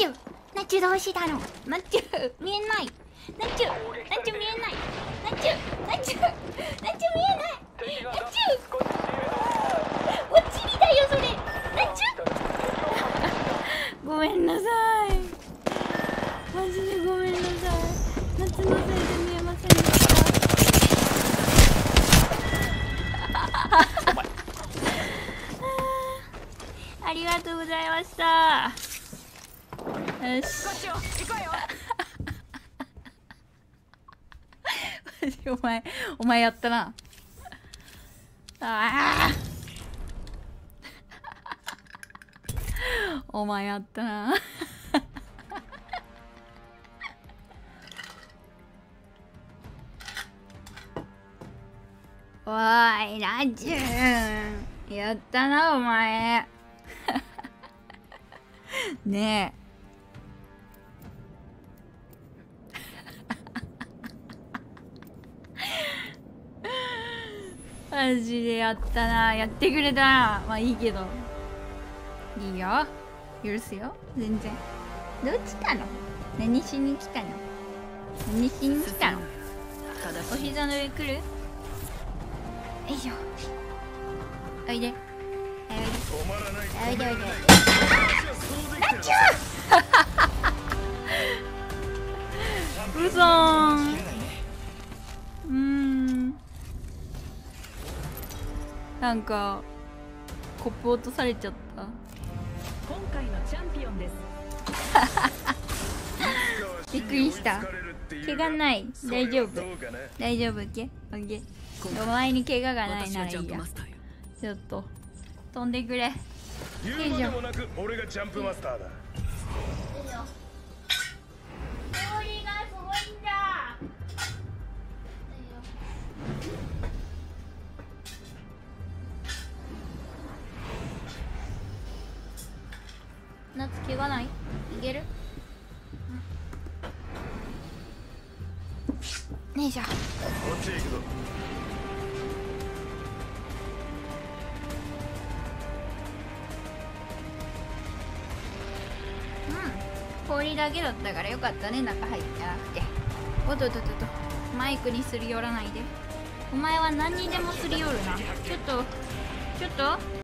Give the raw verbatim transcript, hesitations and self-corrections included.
チュナチュどうしたの？ナチュ見えない。ナチュナチュ見えない。ナチュナチュナチュ見えない。ナチュおちりだよそれ。ナチュごめんなさい、マジでごめんなさい。夏のせいで見えませんでしたありがとうございました。よしお前お前やったな。ああお前やったなおいラジュンやったなお前ねえマジでやったな。やってくれたな。まあいいけどいいよ、許すよ全然。どっち来たの？何しに来たの？何しに来たの？お膝の上来る？よいしょ。おいでおいでおいでおいで。ナッチューうそーん。うーんなんかコップ落とされちゃった。 今回のチャンピオンですびっくりした。怪我ない？大丈夫大丈夫？けおいで。お前に怪我がないならいいや。ちょっと飛んでくれ。よいしょ。 俺がジャンプマスターだ。 氷がすごいんだ。夏怪我ない？いける？よいしょ。 こっちへ行くぞ。 うん氷だけだったからよかったね、中入ってなくて。おっとっとっとっとマイクにすり寄らないで。お前は何にでもすり寄るな。ちょっとちょっと